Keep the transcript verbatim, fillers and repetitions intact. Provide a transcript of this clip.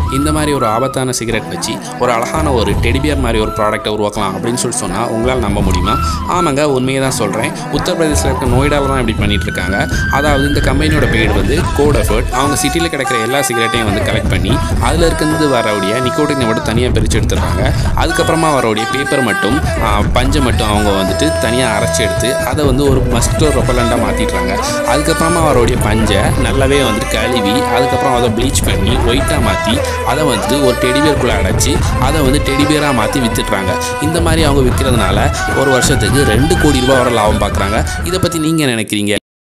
இந்த மாதிரி ஒரு ஆபத்தான சிகரெட் வச்சு ஒரு அழகான ஒரு டெடிபியர் மாதிரி ஒரு ப்ராடக்ட்டை உருவாக்கலாம் அப்படின்னு சொல்லி சொன்னால் உங்களால் நம்ப முடியுமா? ஆமாங்க, உண்மையை தான் சொல்கிறேன். உத்தரப்பிரதேசில் இருக்க நோய்டாவில் தான் இப்படி பண்ணிட்டு இருக்காங்க. அதாவது இந்த கம்பெனியோட பேர் வந்து கோட் எஃபர்ட். அவங்க சிட்டியில் கிடைக்கிற எல்லா சிகரெட்டையும் வந்து கலெக்ட் பண்ணி அதில் இருக்கிறது வரக்கூடிய நிக்கோட்டினை மட்டும் தனியாக பிரித்து எடுத்துடுறாங்க. அதுக்கப்புறமா வரக்கூடிய பேப்பர் மட்டும் பஞ்சை மட்டும் அவங்க வந்துட்டு தனியாக அரைச்சி எடுத்து அதை வந்து ஒரு மஸ்கிட்டோ ரொப்பலண்டாக மாற்றிடுறாங்க. அதுக்கப்புறமா வரக்கூடிய பஞ்சை நல்லாவே வந்துட்டு கழுவி அதுக்கப்புறம் அதை ப்ளீச் பண்ணி ஒயிட்டாக மாற்றி அதை வந்துட்டு ஒரு டெடிபியருக்குள்ளே அடைச்சி அதை வந்து டெடிபியராக மாற்றி விற்றுட்றாங்க. இந்த மாதிரி அவங்க விற்கிறதுனால ஒரு வருஷத்துக்கு ரெண்டு கோடி ரூபாய் வரை லாபம் பார்க்குறாங்க. இதை பற்றி நீங்கள் நினைக்கிறீங்க?